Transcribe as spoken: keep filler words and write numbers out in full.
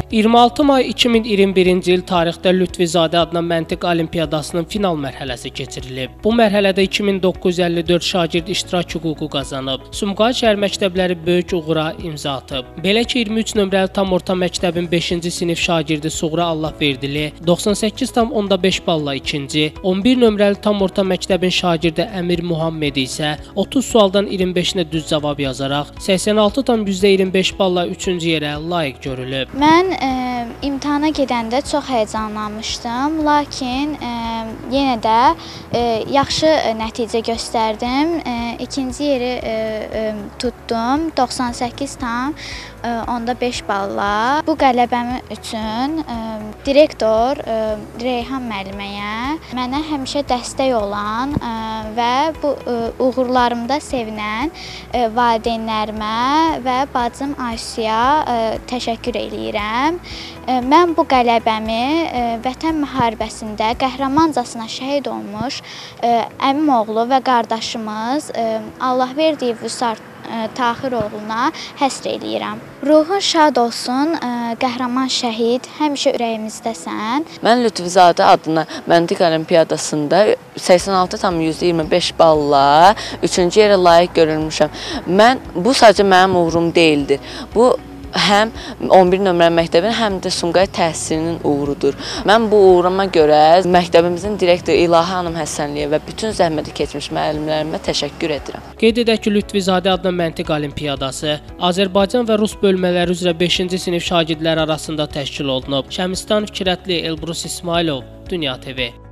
iyirmi altı may iki min iyirmi birinci il tarixdə Lütfizadə adına məntiq olimpiyadasının final mərhələsi keçirilib. Bu mərhələdə iki min doqquz yüz əlli dörd şagird iştirak hüququ qazanıb. Sumqayıt şəhər məktəbləri böyük uğura imza atıb. Belə ki, iyirmi üç nömrəli tam orta məktəbin beşinci sinif şagirdi Suğra Allahverdili doxsan səkkiz tam onda beş balla ikinci, on bir nömrəli tam orta məktəbin şagirdi Əmir Muhammed isə otuz sualdan iyirmi beşinə düz cavab yazaraq səksən altı tam yüzdə iyirmi beş balla üçüncü yerə layiq görülüb. Mən e, imtahana gedəndə çox həyəcanlanmışdım, lakin e, yenə də e, yaxşı nəticə göstərdim. E, ikinci yeri e, e, tutdum, doxsan səkkiz tam onda beş balla. Bu qələbəm üçün e, direktor e, Reyhan müəlliməyə, mənə həmişə dəstək olan e, və bu e, uğurlarımda sevinən e, valideynlərimə və bacım Aysuya e, təşəkkür eləyirəm. E, mən bu qələbəmi e, Vətən müharibəsində qəhrəmancasına şəhid olmuş e, əmim oğlu və qardaşımız e, Allahverdiyev Vüsar Taxir oğluna həsr eləyirəm. Ruhun şad olsun, qəhrəman şəhid, həmişə ürəyimizdəsən. Mən Lütfizadə adına məntiq olimpiyadasında səksən altı tam yüzdə iyirmi beş balla üçüncü yerə layiq görülmüşəm. Mən, bu sadəcə mənim uğurum deyildir. Bu həm on bir nömrəli məktəbin, həm də Sumqayıt təhsilinin uğurudur. Mən bu uğuruma görə məktəbimizin direktoru İlahə xanım Həsənliyə və bütün zəhməti keçmiş müəllimlərimə təşəkkür edirəm. Qeyd edək ki, Lütfizadə adına məntiq olimpiyadası Azərbaycan və Rus bölmələri üzrə beşinci sinif şagirdlər arasında təşkil olunub. Şəmistan Fikrətli, Elbrus İsmailov, Dünya T V.